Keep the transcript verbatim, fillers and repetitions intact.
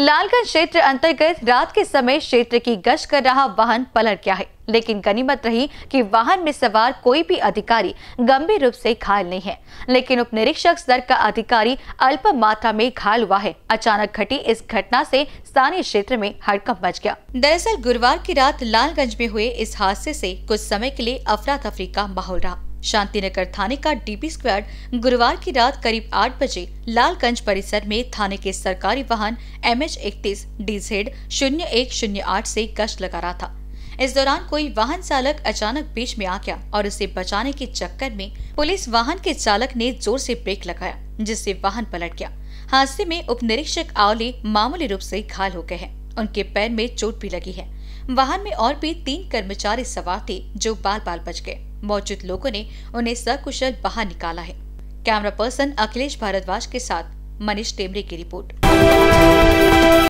लालगंज क्षेत्र अंतर्गत रात के समय क्षेत्र की गश्त कर रहा वाहन पलट गया है, लेकिन गनीमत रही कि वाहन में सवार कोई भी अधिकारी गंभीर रूप से घायल नहीं है, लेकिन उप निरीक्षक स्तर का अधिकारी अल्प मात्रा में घायल हुआ है। अचानक घटी इस घटना से स्थानीय क्षेत्र में हड़कंप मच गया। दरअसल गुरुवार की रात लालगंज में हुए इस हादसे से कुछ समय के लिए अफरा तफरी का माहौल रहा। शांतिनगर थाने का डीपी स्क्वाड गुरुवार की रात करीब आठ बजे लालगंज परिसर में थाने के सरकारी वाहन एम एच इकतीस डी जेड शून्य एक शून्य आठ से गश्त लगा रहा था। इस दौरान कोई वाहन चालक अचानक बीच में आ गया और उसे बचाने के चक्कर में पुलिस वाहन के चालक ने जोर से ब्रेक लगाया, जिससे वाहन पलट गया। हादसे में उप निरीक्षक आवली मामूली रूप से घायल हो गए हैं। उनके पैर में चोट भी लगी है। वाहन में और भी तीन कर्मचारी सवार थे जो बाल बाल बच गए। मौजूद लोगों ने उन्हें सकुशल बाहर निकाला है। कैमरा पर्सन अखिलेश भारद्वाज के साथ मनीष टेमरे की रिपोर्ट।